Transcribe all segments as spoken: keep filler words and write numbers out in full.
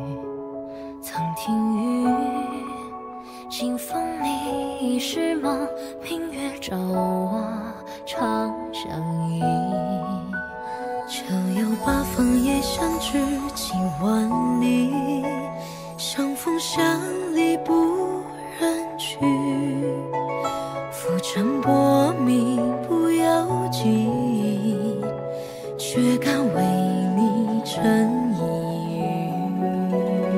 曾听雨，清风你是梦，明月照我长相依。就有八方夜相知，情万里，相逢相离不忍去。浮沉薄命不由己，却敢为你成一隅。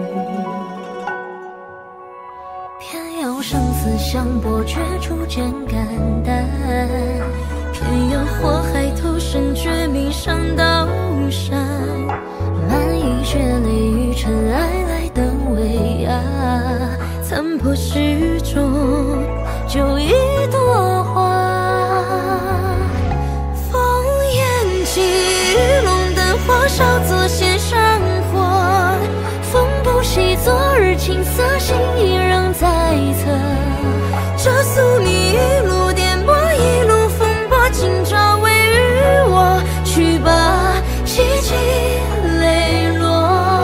偏要生死相搏，却初见肝胆。偏要火海投身，绝命上刀山。满溢血泪与尘埃，来等为啊！残破之中，就一朵花。烽烟起，玉龙灯火烧作线上火。风不息，昨日青涩，心意仍在侧。这宿命一路颠簸，一路风波，今朝未与我。去吧，凄凄泪落。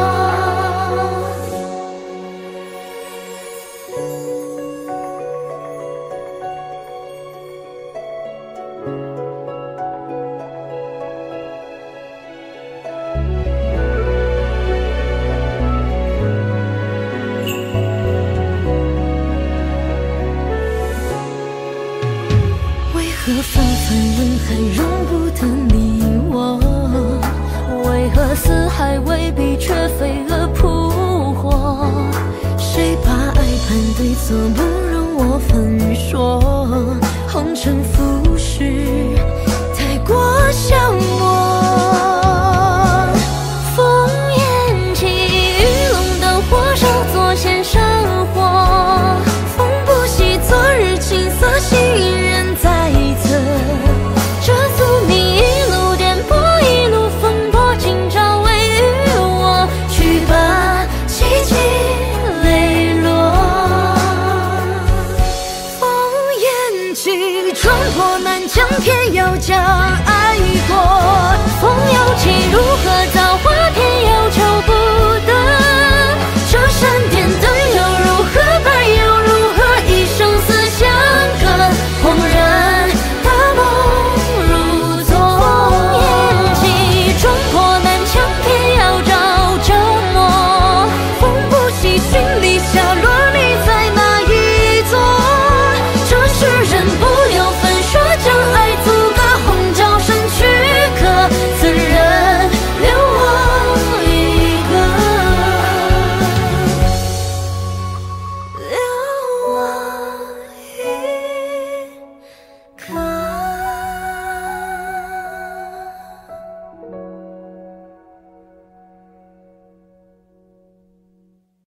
为何纷纷人海容不得你我？为何四海为笔，却飞蛾扑火？谁把爱判对错不